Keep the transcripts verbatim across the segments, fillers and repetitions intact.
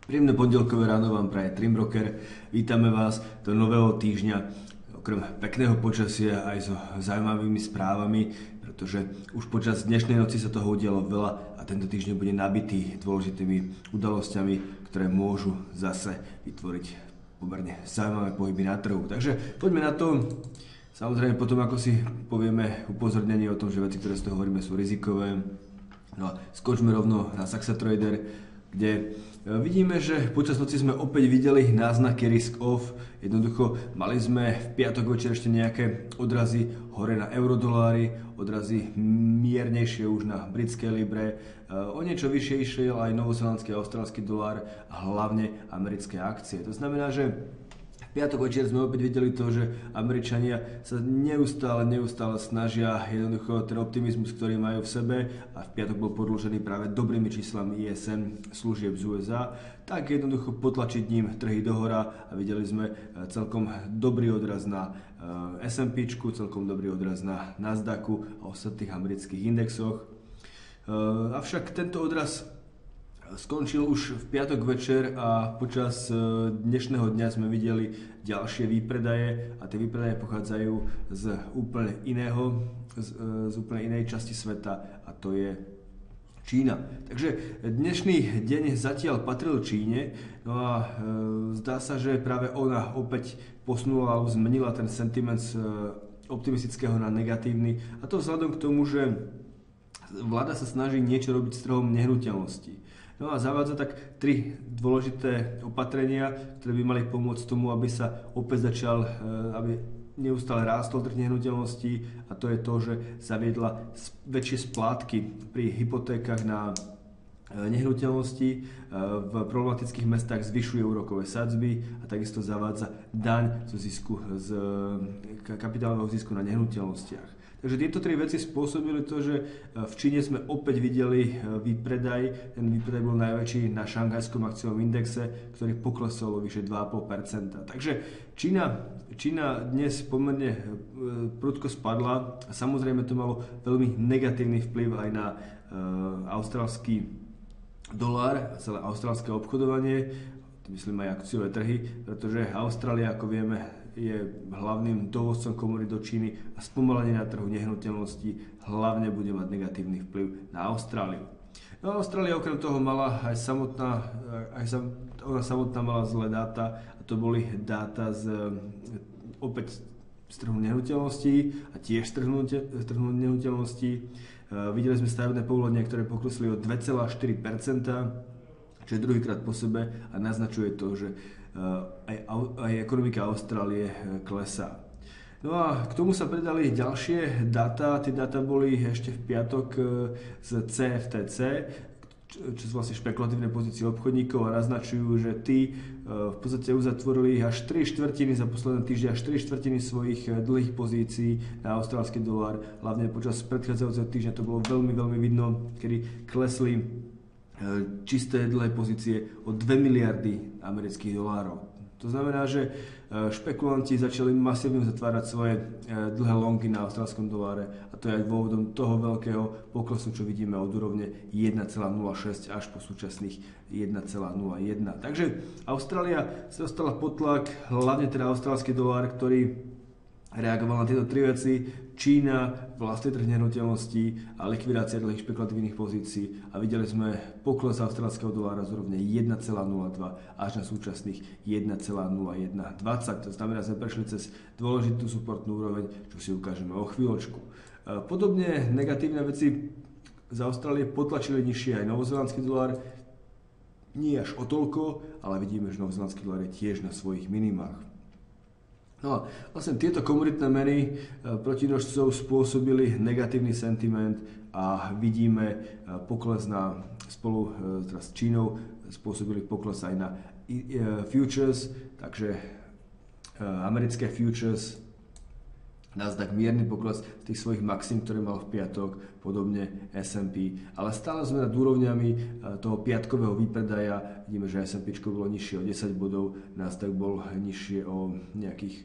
Príjemné pondelkové ráno vám praje Trimbroker. Vítame vás do nového týždňa. Okrem pekného počasia aj so zaujímavými správami, pretože už počas dnešnej noci sa toho udialo veľa a tento týždeň bude nabitý dôležitými udalosťami, ktoré môžu zase vytvoriť pomerne zaujímavé pohyby na trhu. Takže poďme na to. Samozrejme potom, ako si povieme upozornenie o tom, že veci, ktoré z toho hovoríme, sú rizikové. No a skočme rovno na Saxa Trader, kde vidíme, že počas noci sme opäť videli náznaky risk off. Jednoducho mali sme v piatok večer ešte nejaké odrazy hore na eurodolári, odrazy miernejšie už na britské libre, o niečo vyššie išiel aj novozelandský a austrálsky dolár a hlavne americké akcie. To znamená, že v piatok večer sme opäť videli to, že Američania sa neustále, neustále snažia jednoducho ten optimizmus, ktorý majú v sebe, a v piatok bol podložený práve dobrými číslami í es em služieb z ú es á, tak jednoducho potlačiť ním trhy dohora a videli sme celkom dobrý odraz na es em pé, celkom dobrý odraz na Nasdaqu a ostatných amerických indexoch. Avšak tento odraz skončil už v piatok večer a počas dnešného dňa sme videli ďalšie výpredaje a tie výpredaje pochádzajú z úplne iného, z, z úplne inej časti sveta, a to je Čína. Takže dnešný deň zatiaľ patril Číne, no a e, zdá sa, že práve ona opäť posunula alebo zmenila ten sentiment z optimistického na negatívny, a to vzhľadom k tomu, že vláda sa snaží niečo robiť s trhom nehnuteľností. No a zavádza tak tri dôležité opatrenia, ktoré by mali pomôcť tomu, aby sa opäť začal, aby neustále rástol trh nehnuteľností, a to je to, že zaviedla väčšie splátky pri hypotékach na nehnuteľnosti, v problematických mestách zvyšuje úrokové sadzby a takisto zavádza daň zo zisku, z kapitálového zisku na nehnuteľnostiach. Takže tieto tri veci spôsobili to, že v Číne sme opäť videli výpredaj. Ten výpredaj bol najväčší na šanghajskom akciovom indexe, ktorý poklesol o vyše dva a pol percenta. Takže Čína, Čína dnes pomerne prudko spadla a samozrejme to malo veľmi negatívny vplyv aj na uh, austrálsky dolár a celé austrálske obchodovanie, myslím aj akciové trhy, pretože Austrália, ako vieme, je hlavným dovozcom komodít do Číny a spomalenie na trhu nehnuteľností hlavne bude mať negatívny vplyv na Austráliu. No a Austrália okrem toho mala aj samotná, aj sam, ona samotná mala zlé dáta, a to boli dáta z, opäť z trhu nehnuteľností a tiež z trhu, z trhu nehnuteľností. Uh, videli sme stavebné povolenia, ktoré poklesli o dva celé štyri percenta, čo je druhýkrát po sebe a naznačuje to, že aj, aj ekonomika Austrálie klesá. No a k tomu sa pridali ďalšie dáta. Tie dáta boli ešte v piatok z cé ef té cé, čo sú vlastne špekulatívne pozície obchodníkov, a naznačujú, že tí v podstate uzatvorili až tri štvrtiny za posledné týždne, až tri štvrtiny svojich dlhých pozícií na austrálsky dolár. Hlavne počas predchádzajúceho týždňa to bolo veľmi, veľmi vidno, kedy klesli čisté dlhé pozície o dve miliardy amerických dolárov. To znamená, že špekulanti začali masívne zatvárať svoje dlhé longy na austrálskom doláre, a to je aj dôvodom toho veľkého poklesu, čo vidíme od úrovne jeden celá nula šesť až po súčasných jeden celá nula jeden. Takže Austrália sa dostala pod tlak, hlavne teda austrálsky dolár, ktorý reagoval na tieto tri veci: Čína, vlastný trh nehnuteľností a likvidácia dlhých špekulatívnych pozícií, a videli sme pokles austrálskeho dolára z úrovne jeden celá nula dva až na súčasných jeden celá nula jeden dvadsať. To znamená, že sme prešli cez dôležitú supportnú úroveň, čo si ukážeme o chvíľočku. Podobne negatívne veci z Austrálie potlačili nižšie aj novozelandský dolár, nie až o toľko, ale vidíme, že novozelandský dolár je tiež na svojich minimách. No a vlastne tieto komoditné meny protinožcov spôsobili negatívny sentiment a vidíme pokles na, spolu teraz s Čínou, spôsobili pokles aj na futures, takže americké futures, Nasdaq mierny pokles z tých svojich maxim, ktoré mal v piatok, podobne es em pé. Ale stále sme nad úrovňami toho piatkového výpredaja. Vidíme, že es em pé bolo nižšie o desať bodov, Nasdaq bol nižšie o nejakých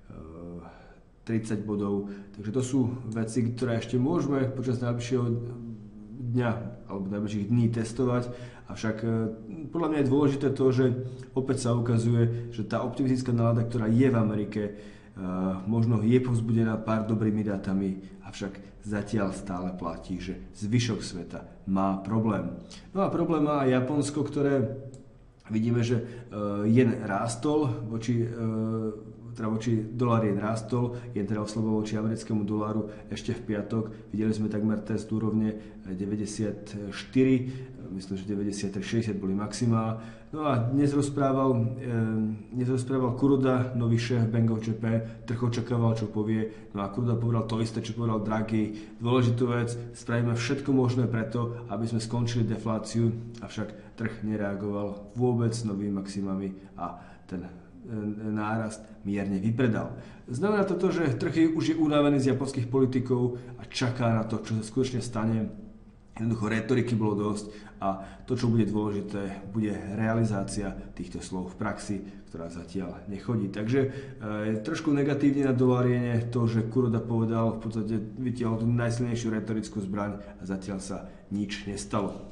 tridsať bodov. Takže to sú veci, ktoré ešte môžeme počas najbližšieho dňa alebo najbližších dní testovať, Avšak podľa mňa je dôležité to, že opäť sa ukazuje, že tá optimistická nálada, ktorá je v Amerike, možno je povzbudená pár dobrými dátami, avšak zatiaľ stále platí, že zvyšok sveta má problém. No a problém má aj Japonsko, ktoré vidíme, že jen rástol voči teda voči dolári jen rástol, jen teda oslaboval voči americkému doláru ešte v piatok. Videli sme takmer test úrovne deväťdesiatštyri, myslím, že deväťdesiattri šesťdesiat boli maximá. No a dnes rozprával, eh, dnes rozprával Kuroda, nový šéf Bank of Japan, trh očakával, čo povie. No a Kuroda povedal to isté, čo povedal Draghi. Dôležitú vec, spravíme všetko možné preto, aby sme skončili defláciu, avšak trh nereagoval vôbec novými maximami a ten nárast mierne vypredal. Znamená to to, že trh už je unavený z japonských politikov a čaká na to, čo sa skutočne stane. Jednoducho retoriky bolo dosť a to, čo bude dôležité, bude realizácia týchto slov v praxi, ktorá zatiaľ nechodí. Takže e, trošku negatívne na doláriene to, že Kuroda povedal, v podstate vytiahol tú najsilnejšiu retorickú zbraň a zatiaľ sa nič nestalo.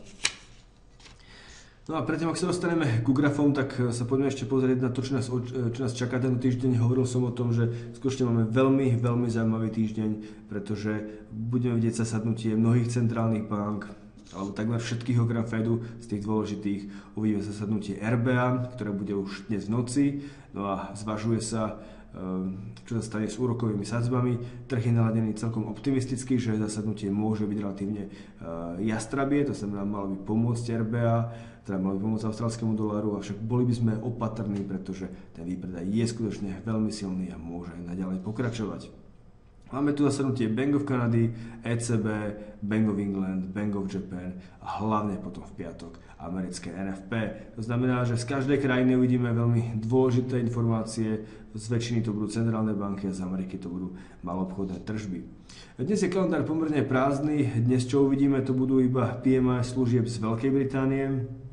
No a predtým, ak sa dostaneme ku grafom, tak sa poďme ešte pozrieť na to, čo nás, čo nás čaká tento týždeň. Hovoril som o tom, že skutočne máme veľmi, veľmi zaujímavý týždeň, pretože budeme vidieť zasadnutie mnohých centrálnych bank, alebo takmer všetkých okrem Fedu, z tých dôležitých. Uvidíme zasadnutie er bé á, ktoré bude už dnes v noci. No a zvažuje sa, čo sa stane s úrokovými sadzbami. Trh je naladený celkom optimisticky, že zasadnutie môže byť relatívne jastrabie, to znamená malo by pomôcť er bé á, teda malo by pomôcť austrálskemu doláru, avšak boli by sme opatrní, pretože ten výpredaj je skutočne veľmi silný a môže naďalej pokračovať. Máme tu zasadnutie Bank of Canady, é cé bé, Bank of England, Bank of Japan a hlavne potom v piatok americké en ef pé. To znamená, že z každej krajiny uvidíme veľmi dôležité informácie, z väčšiny to budú centrálne banky a z Ameriky to budú maloobchodné tržby. Dnes je kalendár pomerne prázdny, dnes čo uvidíme, to budú iba pé em í služieb z Veľkej Británie.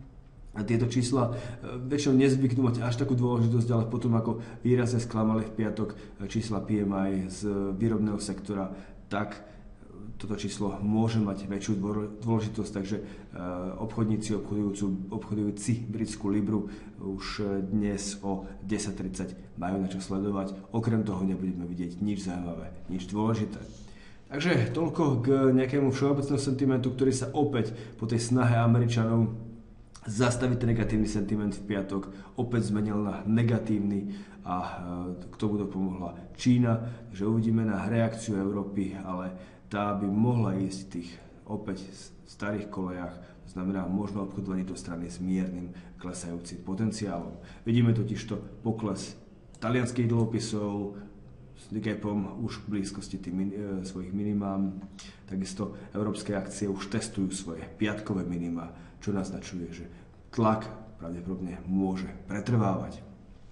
A tieto čísla väčšinou nezvyknú mať až takú dôležitosť, ale potom ako výrazne sklamali v piatok čísla pé em í z výrobného sektora, tak toto číslo môže mať väčšiu dôležitosť, takže obchodníci obchodujúci britskú libru už dnes o desať tridsať majú na čo sledovať. Okrem toho nebudeme vidieť nič zaujímavé, nič dôležité. Takže toľko k nejakému všeobecnému sentimentu, ktorý sa opäť po tej snahe Američanov zastaviť ten negatívny sentiment v piatok opäť zmenil na negatívny a k tomu dopomohla Čína, že uvidíme na reakciu Európy, ale tá by mohla ísť v tých opäť starých kolejach, to znamená možno obchodovanie do strany s miernym klesajúcim potenciálom. Vidíme totižto pokles talianských dlhopisov s gapom už v blízkosti tých min, e, svojich minimám. Takisto európske akcie už testujú svoje piatkové minima, čo naznačuje, že tlak pravdepodobne môže pretrvávať.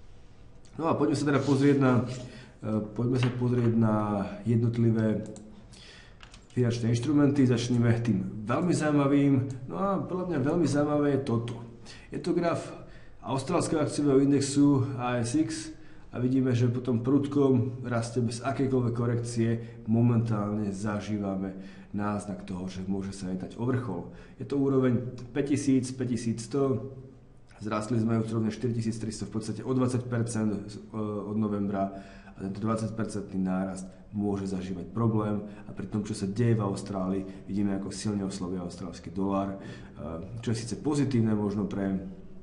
No a poďme sa teda pozrieť na, e, poďme sa pozrieť na jednotlivé finančné inštrumenty. Začneme tým veľmi zaujímavým. No a podľa mňa veľmi zaujímavé je toto. Je to graf austrálskeho akciového indexu á es iks a vidíme, že po tom prudkom raste bez akejkoľvek korekcie momentálne zažívame náznak toho, že môže sa jednať o vrchol. Je to úroveň päťtisíc, päťtisícsto, zrastli sme už rovne štyritisíctristo v podstate o dvadsať percent od novembra a tento dvadsať percentný nárast môže zažívať problém a pri tom, čo sa deje v Austrálii, vidíme, ako silne oslabuje austrálsky dolár, čo je síce pozitívne možno pre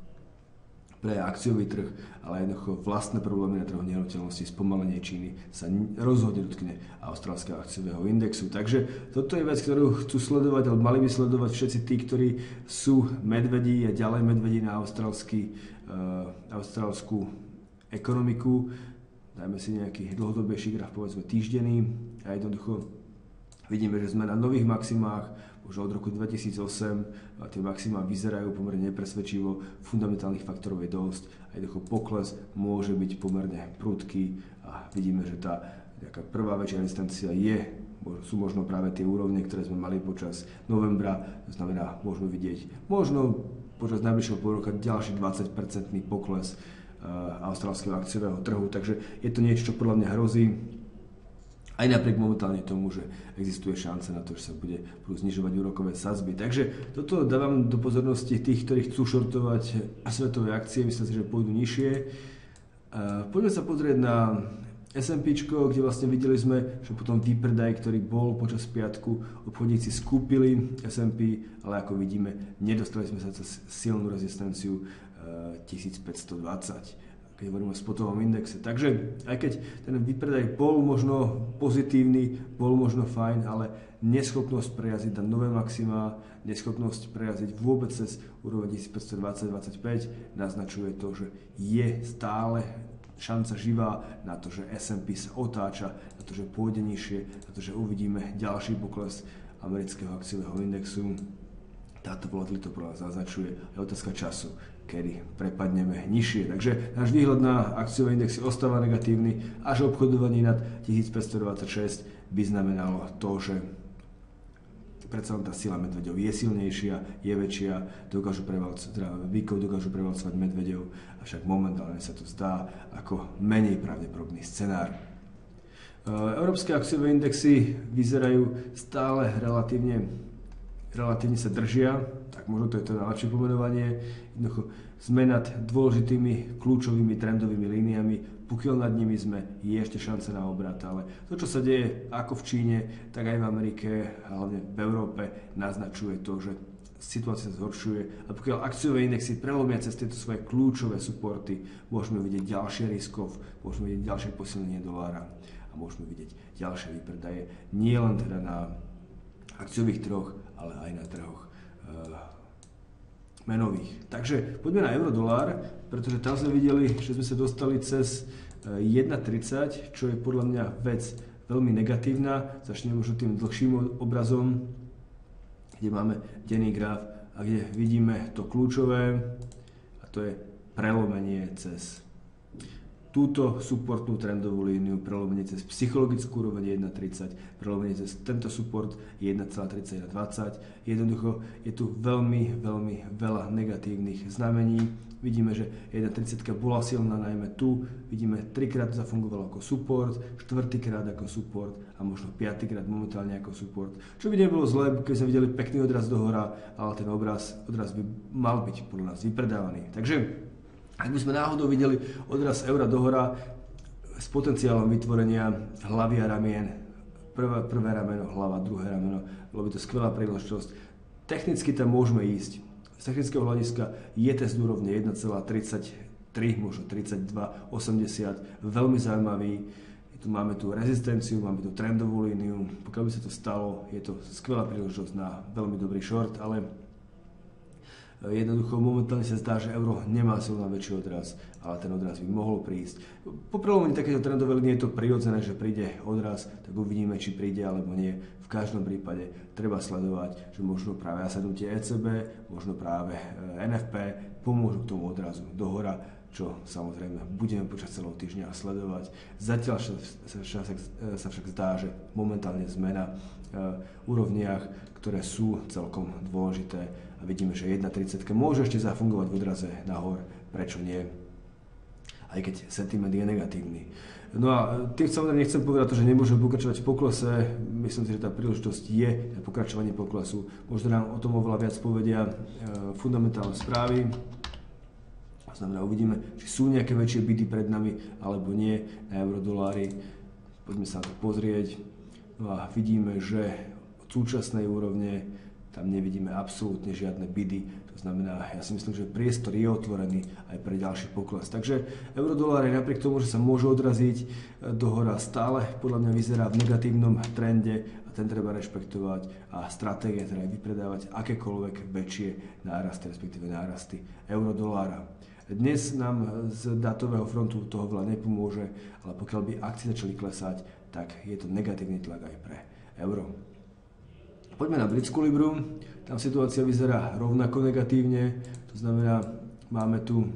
pre akciový trh, ale jednoducho vlastné problémy na trhu nehnuteľností, spomalenie Číny sa rozhodne dotkne austrálskeho akciového indexu. Takže toto je vec, ktorú chcú sledovať, ale mali by sledovať všetci tí, ktorí sú medvedí a ďalej medvedí na austrálsky, uh, austrálskú ekonomiku. Dajme si nejaký dlhodobejší graf, povedzme týždenný a jednoducho vidíme, že sme na nových maximách už od roku dvetisícosem a tie maximá vyzerajú pomerne nepresvedčivo, fundamentálnych faktorov je dosť a jednoducho pokles môže byť pomerne prudký a vidíme, že tá prvá väčšia rezistencia je, sú možno práve tie úrovne, ktoré sme mali počas novembra, to znamená, môžeme vidieť možno počas najbližšieho pol roka ďalší dvadsať percentný pokles uh, austrálskeho akciového trhu, takže je to niečo, čo podľa mňa hrozí. Aj napriek momentálne tomu, že existuje šanca na to, že sa bude, budú znižovať úrokové sadzby. Takže toto dávam do pozornosti tých, ktorí chcú šortovať svetové akcie, myslím si, že pôjdu nižšie. Poďme sa pozrieť na es end pé, kde vlastne videli sme, že potom výpredaj, ktorý bol počas piatku, obchodníci skúpili es end pé, ale ako vidíme, nedostali sme sa cez silnú rezistenciu tisícpäťstodvadsať. Keď hovoríme o spotovom indexe. Takže aj keď ten výpredaj bol možno pozitívny, bol možno fajn, ale neschopnosť prejazdiť na nové maxima, neschopnosť prejazdiť vôbec cez úroveň tisícpäťstodvadsať dvadsaťpäť naznačuje to, že je stále šanca živá na to, že es end pé sa otáča, na to, že pôjde nižšie, na to, že uvidíme ďalší pokles amerického akciového indexu. Táto volatilita pro nás naznačuje, je otázka času, kedy prepadneme nižšie. Takže náš výhľad na akciové indexy ostáva negatívny, až obchodovanie nad tisícpäťstodvadsaťšesť by znamenalo to, že predsa len tá sila medveďov je silnejšia, je väčšia, dokážu prevalcovať, teda bíkov dokážu prevalcovať medveďov, avšak momentálne sa to zdá ako menej pravdepodobný scenár. Európske akciové indexy vyzerajú stále relatívne relatívne sa držia, tak možno to je to najlepšie pomenovanie. Jednoducho sme nad dôležitými kľúčovými trendovými líniami, pokiaľ nad nimi sme, je ešte šanca na obrat, ale to, čo sa deje ako v Číne, tak aj v Amerike, a hlavne v Európe, naznačuje to, že situácia sa zhoršuje a pokiaľ akciové indexy prelomia cez tieto svoje kľúčové suporty, môžeme vidieť ďalšie riskov, môžeme vidieť ďalšie posilnenie dolára a môžeme vidieť ďalšie výpredaje, nie len teda na akciových trhoch, ale aj na trhoch e, menových. Takže poďme na euro-dolár, pretože tam sme videli, že sme sa dostali cez jeden tridsať, čo je podľa mňa vec veľmi negatívna. Začneme možno tým dlhším obrazom, kde máme denný graf a kde vidíme to kľúčové, a to je prelomenie cez túto supportnú trendovú líniu, prelomenie cez psychologickú úroveň jeden tridsať, prelomenie cez tento support jeden tridsaťjeden dvadsať. Jednoducho je tu veľmi, veľmi veľa negatívnych znamení. Vidíme, že jeden tridsať bola silná najmä tu, vidíme trikrát zafungovalo ako support, štvrtýkrát ako support a možno piatýkrát momentálne ako support. Čo by nebolo zlé, keď sme videli pekný odraz dohora, ale ten obraz, odraz by mal byť podľa nás vypredávaný. Takže ak by sme náhodou videli odraz eura dohora s potenciálom vytvorenia hlavy a ramien, prvé, prvé rameno, hlava, druhé rameno, bolo by to skvelá príležitosť. Technicky tam môžeme ísť. Z technického hľadiska je test úrovne jeden tridsaťtri, možno tridsaťdva osemdesiat, veľmi zaujímavý. Tu máme tu rezistenciu, máme tu trendovú líniu. Pokiaľ by sa to stalo, je to skvelá príležitosť na veľmi dobrý short, ale jednoducho momentálne sa zdá, že euro nemá silná väčší odraz, ale ten odraz by mohol prísť. Po prelomení takéto trendové línie je to prirodzené, že príde odraz, tak uvidíme, či príde alebo nie. V každom prípade treba sledovať, že možno práve nasadnutie é cé bé, možno práve en ef pé pomôžu k tomu odrazu dohora, čo samozrejme budeme počas celého týždňa sledovať. Zatiaľ sa, sa však zdá, že momentálne sme na úrovniach, ktoré sú celkom dôležité a vidíme, že jeden tridsať môže ešte zafungovať v odraze nahor, prečo nie, aj keď sentiment je negatívny. No a tým samozrejme nechcem povedať to, že nemôžeme pokračovať v poklese, myslím si, že tá príležitosť je na pokračovanie poklesu. Možno nám o tom oveľa viac povedia e, fundamentálne správy. Znamená, uvidíme, či sú nejaké väčšie bidy pred nami, alebo nie na eurodolári. Poďme sa na to pozrieť. No a vidíme, že od súčasnej úrovne tam nevidíme absolútne žiadne bidy. To znamená, ja si myslím, že priestor je otvorený aj pre ďalší pokles. Takže eurodolár je napriek tomu, že sa môže odraziť dohora, stále podľa mňa vyzerá v negatívnom trende a ten treba rešpektovať a stratégia teda aj vypredávať akékoľvek väčšie nárasty, respektíve nárasty eurodolára. Dnes nám z dátového frontu toho veľa nepomôže, ale pokiaľ by akcie začali klesať, tak je to negatívny tlak aj pre euro. Poďme na britskú libru. Tam situácia vyzerá rovnako negatívne, to znamená, máme tu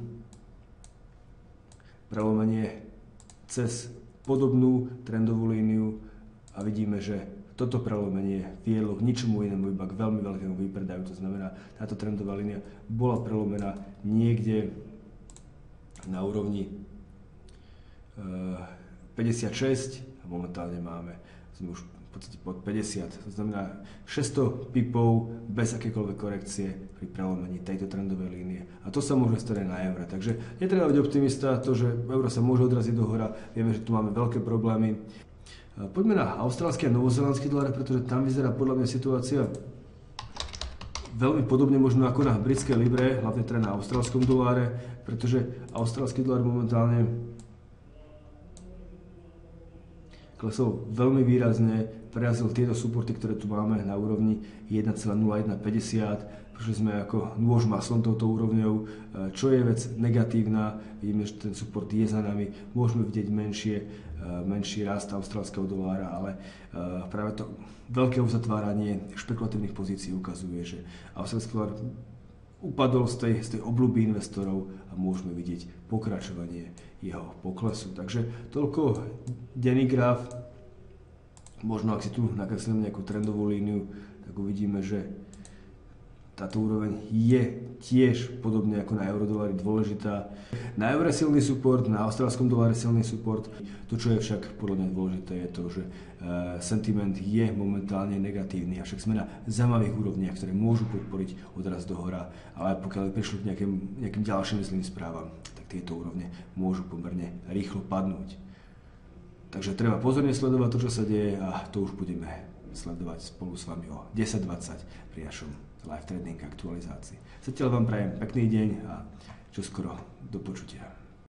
prelomenie cez podobnú trendovú líniu a vidíme, že toto prelomenie viedlo k ničomu inému, iba k veľmi veľkému výpredaju. To znamená, táto trendová línia bola prelomená niekde na úrovni päťdesiatšesť a momentálne máme, sme už v podstate pod päťdesiat. To znamená šesťsto pipov bez akékoľvek korekcie pri prelomení tejto trendovej línie. A to sa môže stať aj na eure. Takže netreba byť optimista, to, že euro sa môže odraziť do hora. Vieme, že tu máme veľké problémy. Poďme na austrálsky a novozelandský dolár, pretože tam vyzerá podľa mňa situácia veľmi podobne možno ako na britskej libre, hlavne teda na austrálskom doláre, pretože austrálsky dolár momentálne klesol veľmi výrazne, prerazil tieto supporty, ktoré tu máme na úrovni jeden celá nula jeden päťdesiat, pretože sme ako nôž maslom touto úrovňou, čo je vec negatívna, vidíme, že ten support je za nami, môžeme vidieť menšie, menší rast austrálskeho dolára, ale práve to veľké uzatváranie špekulatívnych pozícií ukazuje, že austrálsky dolár upadol z tej, z tej obľuby investorov a môžeme vidieť pokračovanie jeho poklesu. Takže toľko denný graf. Možno ak si tu nakreslíme nejakú trendovú líniu, tak uvidíme, že táto úroveň je tiež podobne ako na eurodolári dôležitá. Na eure silný support, na austrálskom doláre silný support. To, čo je však podľa mňa dôležité, je to, že sentiment je momentálne negatívny, avšak sme na zaujímavých úrovniach, ktoré môžu podporiť odraz do hora, ale pokiaľ prišlo k nejakým, nejakým ďalším zlým správam, tak tieto úrovne môžu pomerne rýchlo padnúť. Takže treba pozorne sledovať to, čo sa deje a to už budeme sledovať spolu s vami o desať dvadsať pri našom live trading aktualizácii. Zatiaľ vám prajem pekný deň a čoskoro do počutia.